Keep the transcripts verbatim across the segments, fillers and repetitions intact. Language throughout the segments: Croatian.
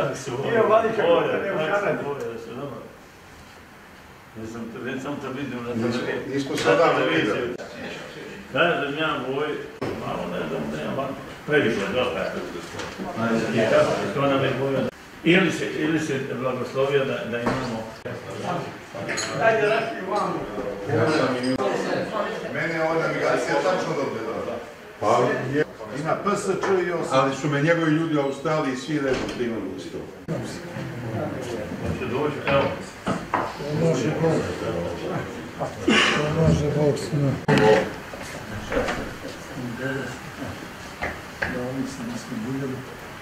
Kak se voli? Dio Vladika, Bolje, ne u kak se Kanadi. bolje, da se dobro. Već sam te vidio na televiziji. Nismo sada vidjeli. Kažem ja Voj, malo ne znam, nema, previše, dobro. I kako, to nam je Voja. Ili se, ili se blagoslovio da, da imamo... Dajde rakiju vamo. Mene je ova navigacija tačno dobro dala. Pa, ima P S Č i osam. Ali su me njegovi ljudi u Australiji svi redom primali u sto. Hoće doći, evo. To može Bog. To može Bog s njom. Da oni se nas ne budjeli.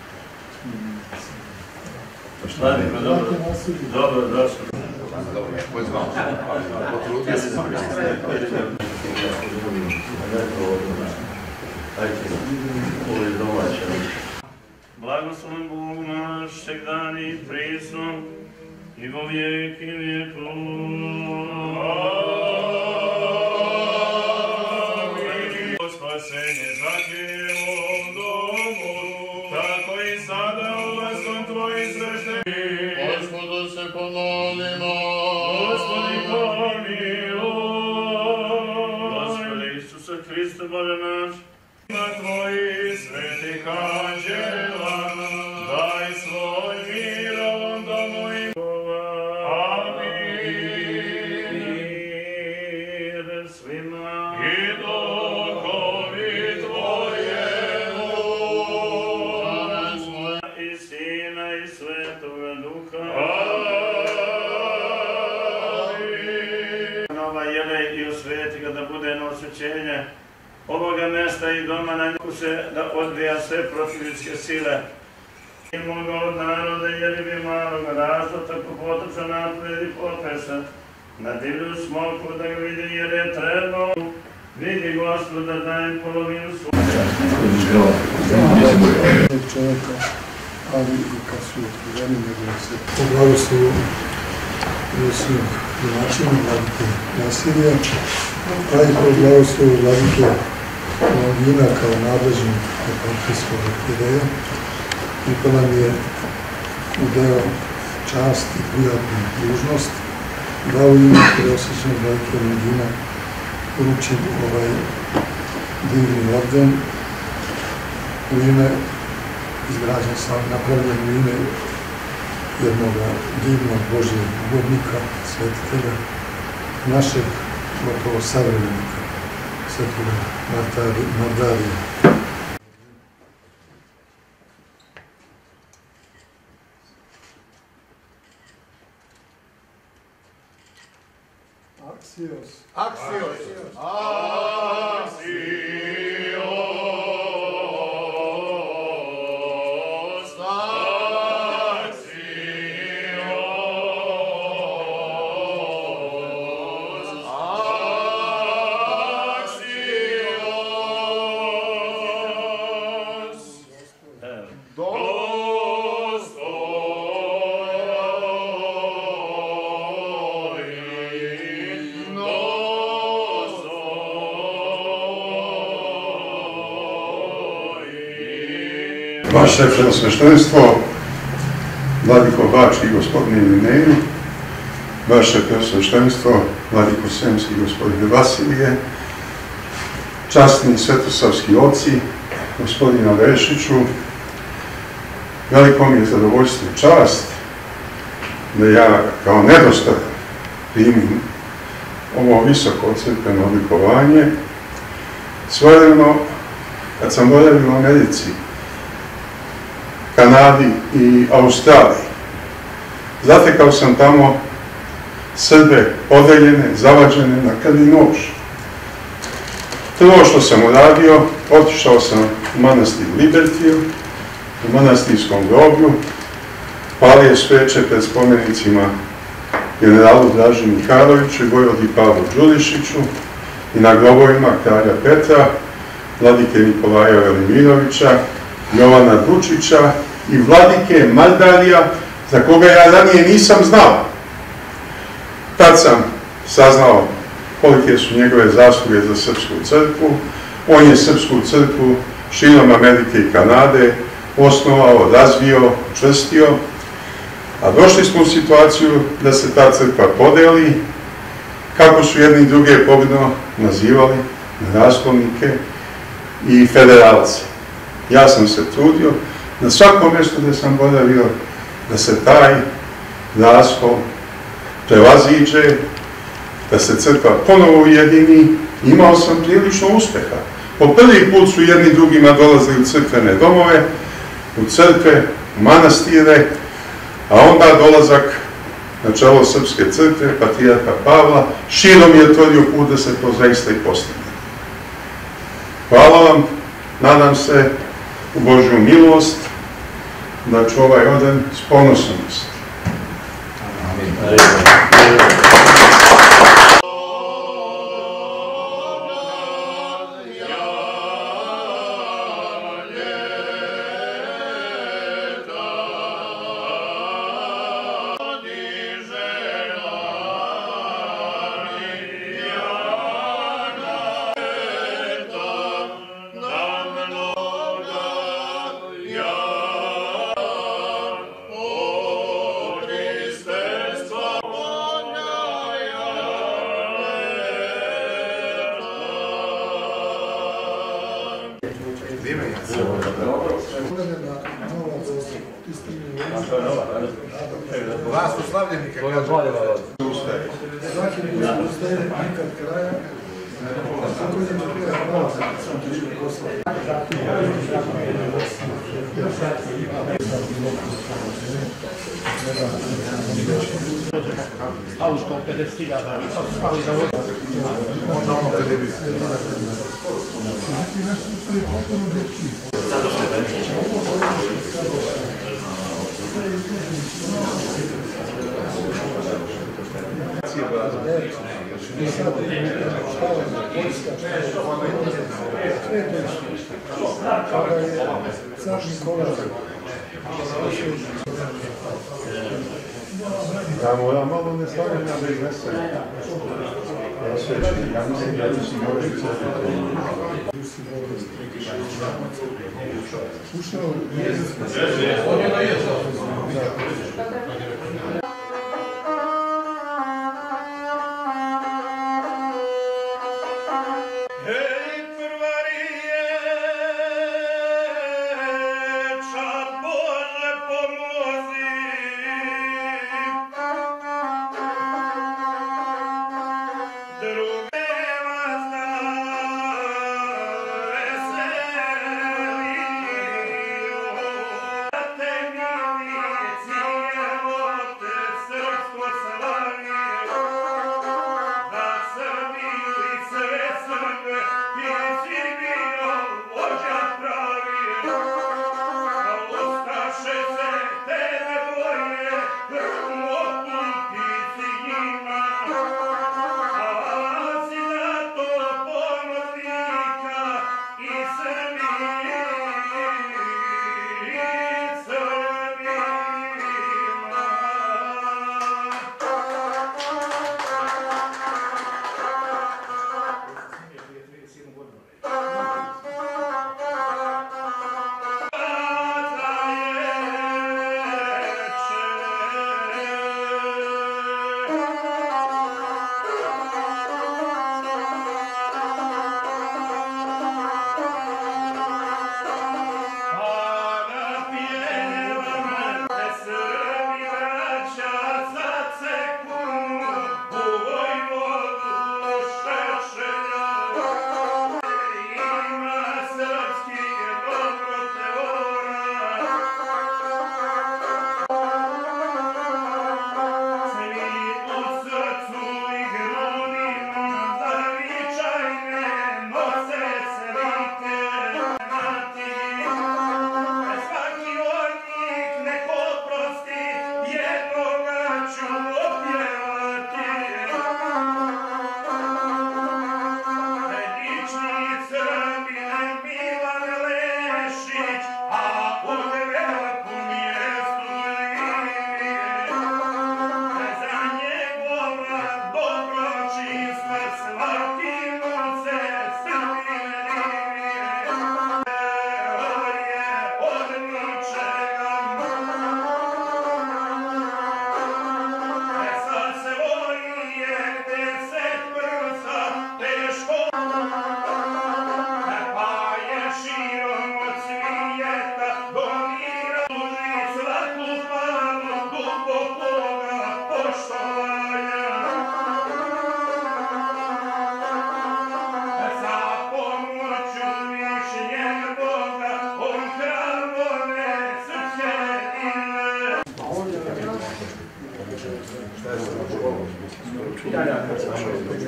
Vladiko, dobro, dobro, došlo. Dobro, pozvam. Potrudio se. Blagosloven Bog naš, všegdan i prisno, i vo vijek i vijekov. Amin. Spasenje zahtjevom domu, tako i sada ulasom Tvojih sveštenih. Gospodu se pomolimo. Gospodi pomiluj. Gospodи Isuse Hriste, Bože naš, na Tvojih svetih anđela, daj svoj mir ovom domu i amin. Mir svima i duhovi Tvojemu. Amen svoj. I Sina i Svetoga Duha. Amin. Nova jele i osveti ga da bude na osvećenje ovoga mesta i doma na nju se da odbija sve protivničke sile. I moga od naroda jer bi maloga razda tako potoča napred i potresa. Na divlju smoku da ga vidi jer je trebno. Vidi Gospoda dajem polovinu svoju. Čovjeka, ali i kad su otvoreni, nego se poblagoslovu Josijog domaćina, vladike Vasilija, a i poblagoslovu vladike Longina kao nadležnog eparhijskog arhijereja. I to nam je u deo čast i prijatnu dužnost da u ime preosjećnog vladike Longina uručim ovaj divni orden u ime izgrađen sam, napravljen u ime jednog divnog Božjeg ugodnika, svetitelja, našeg gotovo savremenika, svetoga Mardarija. Axios. Axios. Vaše preosveštenstvo, vladiko Bački gospodine Ilineju, vaše preosveštenstvo, vladiko Sremski gospodine Vasilije, časni svetosavski oci, gospodina Vešiću, veliko mi je zadovoljstvo i čast da ja kao nedostan primim ovo visoko crkveno odlikovanje. Svojevremeno, kad sam boravio u Americi, Kanadi i Australiji, zatekao sam tamo Srbe podeljene, zavađene na krvi nož. Prvo što sam uradio, otišao sam u manastir Libertiju, u manastirskom groblju, palio sveće pred spomenicima generalu Draži Mihajloviću i vojvodi Pavlu Đurišiću i na grobovima kralja Petra, vladike Nikolaja Velimirovića, Jovana Dučića i vladike Mardarija, za koga ja ranije nisam znao. Tad sam saznao kolike su njegove zasluge za Srpsku crkvu. On je Srpsku crkvu širom Amerike i Kanade osnovao, razvio, učvrstio A došli smo u situaciju da se ta crkva podeli, kako su jedni i druge pobjedno nazivali, raskolnike i federalce. Ja sam se trudio na svakom mjestu gdje sam boravio da se taj raskol prevaziđe, da se crkva ponovo ujedini. Imao sam prilično uspjeha. Po prvi put su jedni drugima dolazili u crkvene domove, u crkve, u manastire, a onda dolazak na čelo Srpske crkve, patrijarha Pavla, širom je otvorio put da se to zaista i postigne. Hvala vam, nadam se u Božju milost da ću ovaj orden s ponosom nositi. Vas su slavljenika. Svaki ne ustaje nikad kraja. Također će prije hvala sam tišu posla. Auto pedeset hiljada, spali za vodu. Onda ono televiziju. Ja moram malo ne stavim da iznesem. Ja sveći, ja mislim da ću si moći crkvi. Ušao Te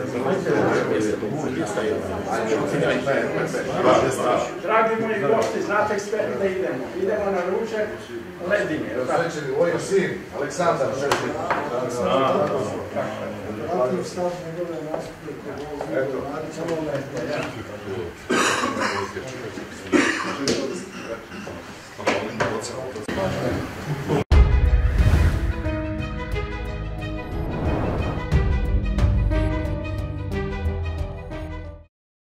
Dragi moji gosti, znate sve da idemo. Idemo na ručak Ledinje. Svećeni, moj sin, Aleksandar Šešelj. Vratio stav njegove nastupe kod ovog Radića Momenta.